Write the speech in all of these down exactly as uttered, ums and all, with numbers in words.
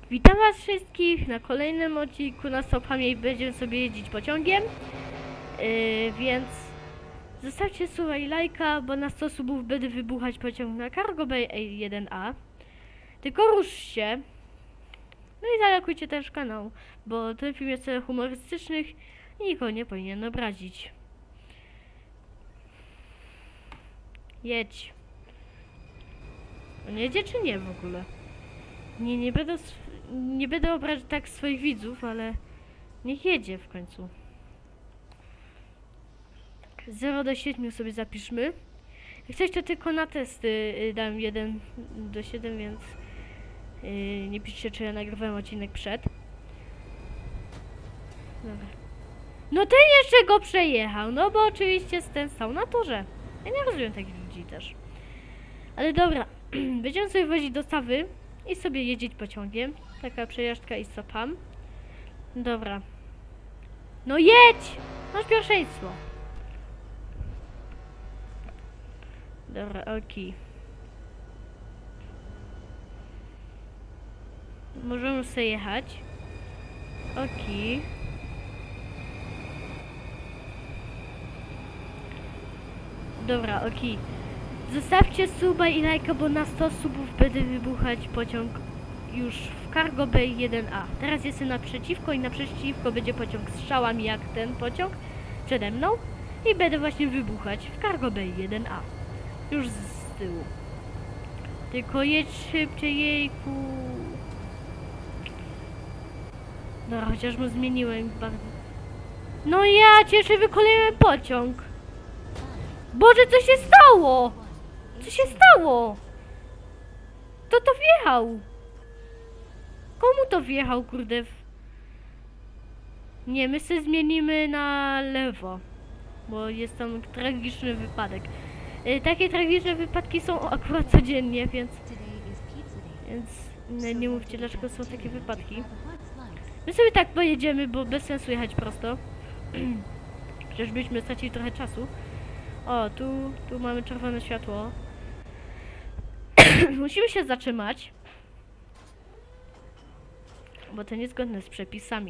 Witam was wszystkich na kolejnym odcinku na Stophamie i będziemy sobie jeździć pociągiem. Yy, więc zostawcie suba i lajka, bo na sto subów będę wybuchać pociąg na Cargo Bay jeden A. Tylko ruszcie. No i zalajkujcie też kanał, bo ten film jest celów humorystycznych i nikogo nie powinien obrazić. Jedź. On jedzie czy nie w ogóle? Nie, nie będę, nie będę obrażać tak swoich widzów, ale niech jedzie w końcu. zero do siedmiu sobie zapiszmy. Jak coś to tylko na testy yy, dam jeden do siedmiu, więc yy, nie piszcie, czy ja nagrywałem odcinek przed. Dobra. No ten jeszcze go przejechał, no bo oczywiście ten stał na torze. Ja nie rozumiem takich ludzi też. Ale dobra, będziemy sobie wozić dostawy i sobie jeździć pociągiem. Taka przejażdżka i Stopham. Dobra. No jedź! Masz pierwszeństwo. Dobra, okej. Możemy sobie jechać. Okej. Dobra, okej. Zostawcie suba i lajka, bo na sto subów będę wybuchać pociąg już w Cargo Bay jeden A. Teraz jestem naprzeciwko i naprzeciwko będzie pociąg z strzałami jak ten pociąg przede mną. I będę właśnie wybuchać w Cargo Bay jeden A. Już z tyłu. Tylko jedź szybciej, jejku. Dobra, chociaż mu zmieniłem bardzo. No ja cieszę, wykoleiłem pociąg. Boże, co się stało? Co się stało? Kto to wjechał? Komu to wjechał, kurde? Nie, my się zmienimy na lewo. Bo jest tam tragiczny wypadek. E, takie tragiczne wypadki są akurat codziennie, więc... Więc nie, nie mówcie, dlaczego są takie wypadki. My sobie tak pojedziemy, bo bez sensu jechać prosto. Przecież byśmy stracili trochę czasu. O, tu, tu mamy czerwone światło. Musimy się zatrzymać. Bo to niezgodne z przepisami.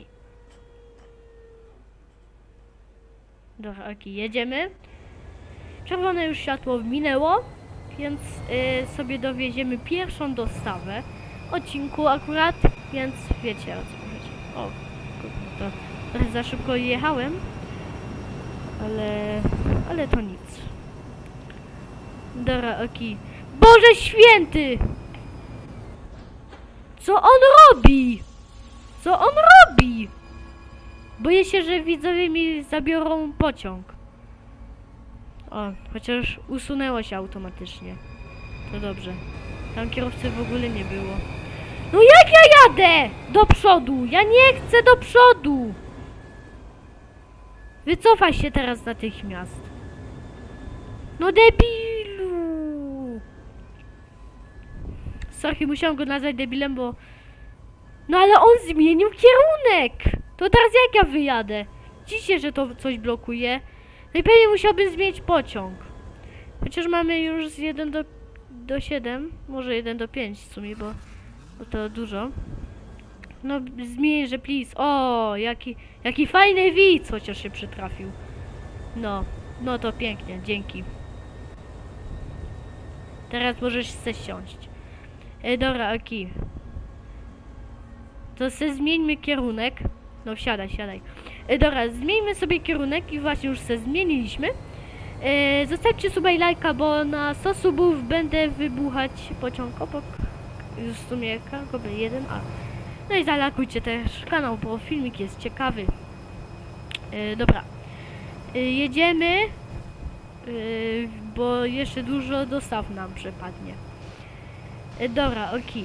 Dobra, ok, jedziemy. Czerwone już światło minęło, więc y, sobie dowieziemy pierwszą dostawę odcinku akurat, więc wiecie o co chodzi. O, kurde, to trochę za szybko jechałem, ale, ale to nic. Dobra, ok. Boże święty! Co on robi? Co on robi? Boję się, że widzowie mi zabiorą pociąg. O, chociaż usunęło się automatycznie. To dobrze. Tam kierowcy w ogóle nie było. No jak ja jadę? Do przodu! Ja nie chcę do przodu! Wycofaj się teraz natychmiast. No debilu! Sorry, musiałam go nazwać debilem, bo... No ale on zmienił kierunek! To teraz jak ja wyjadę? Widzicie, że to coś blokuje? Najpewniej musiałbym zmienić pociąg. Chociaż mamy już z jeden do siedmiu, może jeden do pięciu w sumie, bo, bo to dużo. No zmień, że please. O, jaki, jaki fajny widz, chociaż się przytrafił. No, no to pięknie, dzięki. Teraz możesz się siąść. E, dobra, okej. To se zmieńmy kierunek. No wsiadaj, siadaj. E, dobra, zmieńmy sobie kierunek i właśnie już se zmieniliśmy. E, zostawcie suba i lajka, bo na sto subów będę wybuchać pociąg obok. Już w sumie Cargo Bay jeden A. No i zalajkujcie też kanał, bo filmik jest ciekawy. E, dobra. E, jedziemy, e, bo jeszcze dużo dostaw nam przepadnie. E, dobra, okej.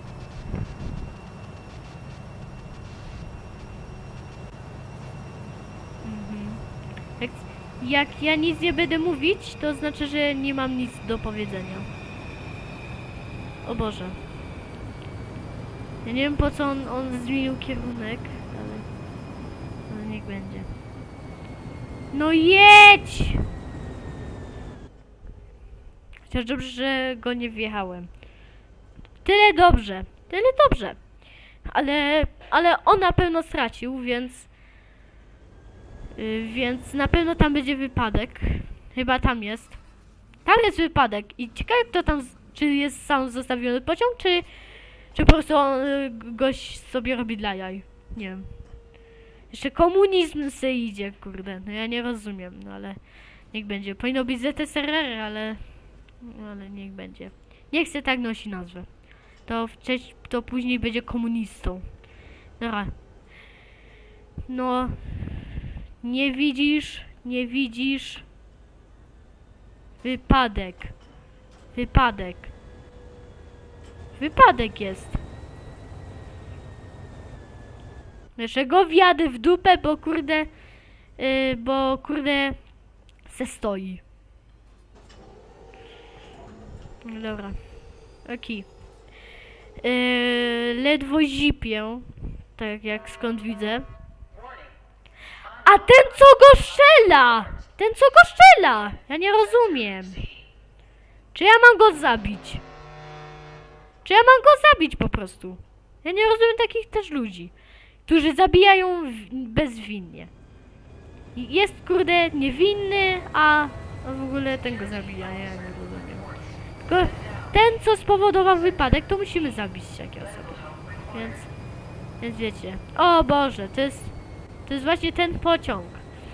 Jak, jak ja nic nie będę mówić, to znaczy, że nie mam nic do powiedzenia. O Boże. Ja nie wiem, po co on, on zmienił kierunek, ale, ale niech będzie. No jedź! Chociaż dobrze, że go nie wjechałem. Tyle dobrze. Tyle dobrze. Ale, ale on na pewno stracił, więc... Yy, więc na pewno tam będzie wypadek. Chyba tam jest. Tam jest wypadek i ciekawe kto tam, z- czy jest sam zostawiony pociąg, czy... Czy po prostu on, y, gość sobie robi dla jaj. Nie wiem. Jeszcze komunizm se idzie, kurde. No ja nie rozumiem, no ale... Niech będzie. Powinno być Z S R R, ale... Ale niech będzie. Niech se tak nosi nazwę. To wcześniej, to później będzie komunistą. Dobra. No... Nie widzisz, nie widzisz. Wypadek. Wypadek. Wypadek jest. Jeszcze go wjadę w dupę, bo kurde... Yy, bo kurde... Se stoi. No dobra. Okej. Yy, ledwo zipię. Tak jak skąd widzę. A ten co go strzela! Ten co go strzela! Ja nie rozumiem. Czy ja mam go zabić? Czy ja mam go zabić po prostu? Ja nie rozumiem takich też ludzi, którzy zabijają w- bezwinnie. I jest kurde niewinny, a a w ogóle ten go zabija. Ja nie rozumiem. Tylko ten co spowodował wypadek, to musimy zabić takie osoby. Więc, więc wiecie. O Boże, to jest, to jest właśnie ten pociąg.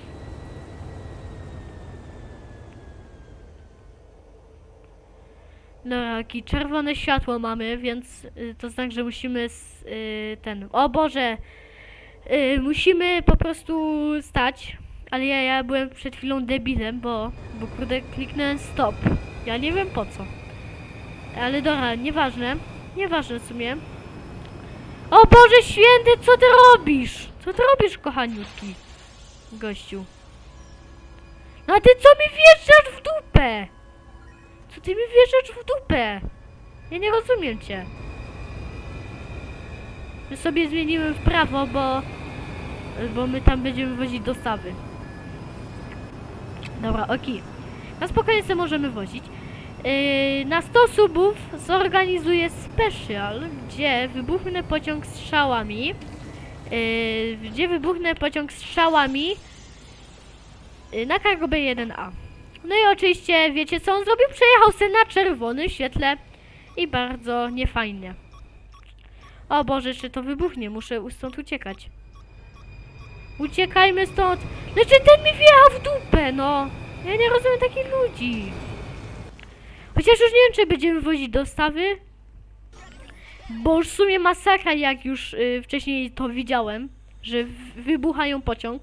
No, jakie czerwone światło mamy, więc y, to znaczy, że musimy s- y, ten... O Boże! Y, musimy po prostu stać. Ale ja, ja byłem przed chwilą debilem, bo... Bo kurde kliknąłem stop. Ja nie wiem po co. Ale dobra, nieważne. Nieważne w sumie. O Boże święty, co ty robisz? Co ty robisz, kochaniutki? Gościu. No a ty co mi wjeżdżasz w dupę? Co ty mi wjeżdżasz w dupę? Ja nie rozumiem cię. My sobie zmienimy w prawo, bo... Bo my tam będziemy wozić dostawy. Dobra, okej. Na spokojnie sobie możemy wozić. Yy, na sto subów zorganizuję special, gdzie wybuchnę pociąg strzałami. Yy, gdzie wybuchnę pociąg strzałami yy, na Cargo Bay jeden A. No i oczywiście wiecie co on zrobił? Przejechał se na czerwonym świetle i bardzo niefajnie. O Boże, jeszcze to wybuchnie, muszę stąd uciekać. Uciekajmy stąd. Znaczy ten mi wjechał w dupę, no. Ja nie rozumiem takich ludzi. Chociaż już nie wiem, czy będziemy wozić dostawy. Bo już w sumie masakra, jak już y, wcześniej to widziałem, że w- wybuchają pociąg.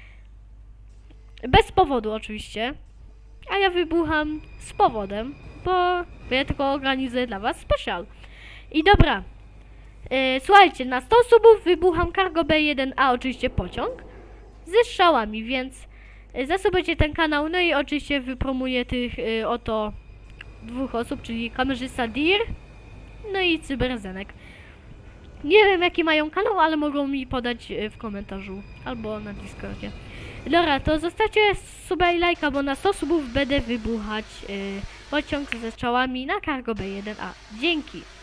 Bez powodu oczywiście. A ja wybucham z powodem, bo, bo ja tylko organizuję dla was special. I dobra. E, słuchajcie, na sto subów wybucham Cargo Bay jeden A, oczywiście pociąg, ze strzałami, więc e, zasubujcie ten kanał, no i oczywiście wypromuję tych e, oto dwóch osób, czyli kamerzysta Dir, no i Cyberzenek. Nie wiem jaki mają kanał, ale mogą mi podać e, w komentarzu, albo na Discordzie. Dobra, to zostawcie suba i lajka, bo na sto subów będę wybuchać e, pociąg ze strzałami na Cargo Bay jeden A. Dzięki!